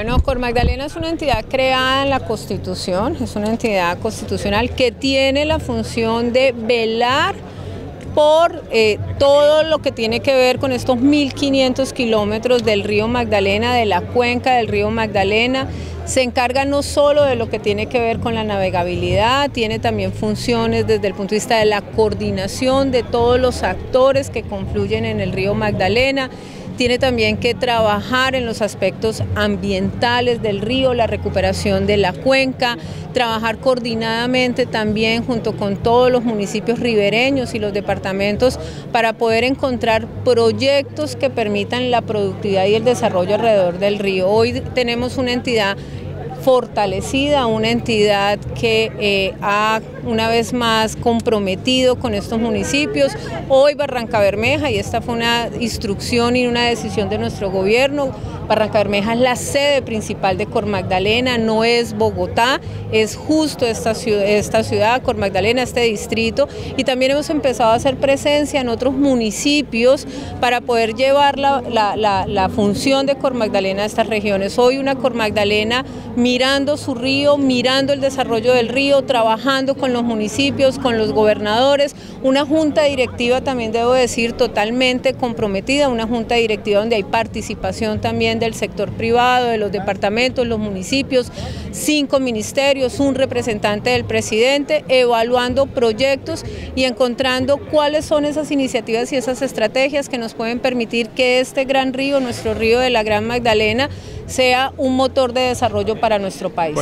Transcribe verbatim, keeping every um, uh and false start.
Bueno, Cormagdalena es una entidad creada en la Constitución, es una entidad constitucional que tiene la función de velar por eh, todo lo que tiene que ver con estos mil quinientos kilómetros del río Magdalena, de la cuenca del río Magdalena. Se encarga no solo de lo que tiene que ver con la navegabilidad, tiene también funciones desde el punto de vista de la coordinación de todos los actores que confluyen en el río Magdalena. Tiene también que trabajar en los aspectos ambientales del río, la recuperación de la cuenca, trabajar coordinadamente también junto con todos los municipios ribereños y los departamentos para poder encontrar proyectos que permitan la productividad y el desarrollo alrededor del río. Hoy tenemos una entidad fortalecida, una entidad que eh, ha una vez más comprometido con estos municipios. Hoy Barrancabermeja, y esta fue una instrucción y una decisión de nuestro gobierno, Barrancabermeja es la sede principal de Cormagdalena, no es Bogotá, es justo esta ciudad, esta ciudad, Cormagdalena, este distrito, y también hemos empezado a hacer presencia en otros municipios para poder llevar la, la, la, la función de Cormagdalena a estas regiones. Hoy una Cormagdalena mirando su río, mirando el desarrollo del río, trabajando con los municipios, con los gobernadores, una junta directiva también debo decir totalmente comprometida, una junta directiva donde hay participación también del sector privado, de los departamentos, los municipios, cinco ministerios, un representante del presidente, evaluando proyectos y encontrando cuáles son esas iniciativas y esas estrategias que nos pueden permitir que este gran río, nuestro río de la Gran Magdalena, sea un motor de desarrollo para nuestro país.